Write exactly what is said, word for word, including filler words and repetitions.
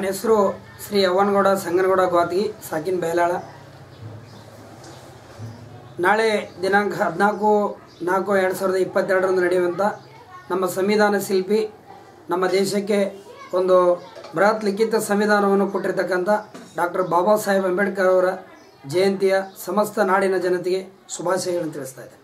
ನನ್ನ ಹೆಸರು ಶ್ರೀ ಅವ್ವನಗೌಡ ಸಂಗನಗೌಡ ಗ್ವಾತ್ಗಿ ಸಾಕಿನ ಬೇಲಾಳ. ನಾಳೆ ದಿನಾಂಕ ಹದಿನಾಲ್ಕು ನಾಲ್ಕು ಎರಡು ಸಾವಿರದ ಇಪ್ಪತ್ತೆರಡರಂದು ನಡೆಯುವಂಥ ನಮ್ಮ ಸಂವಿಧಾನ ಶಿಲ್ಪಿ, ನಮ್ಮ ದೇಶಕ್ಕೆ ಒಂದು ಬೃಹತ್ ಲಿಖಿತ ಸಂವಿಧಾನವನ್ನು ಕೊಟ್ಟಿರ್ತಕ್ಕಂಥ ಡಾಕ್ಟರ್ ಬಾಬಾ ಸಾಹೇಬ್ ಅಂಬೇಡ್ಕರ್ ಅವರ ಜಯಂತಿಯ ಸಮಸ್ತ ನಾಡಿನ ಜನತೆಗೆ ಶುಭಾಶಯಗಳನ್ನು ತಿಳಿಸ್ತಾ ಇದ್ದೇನೆ.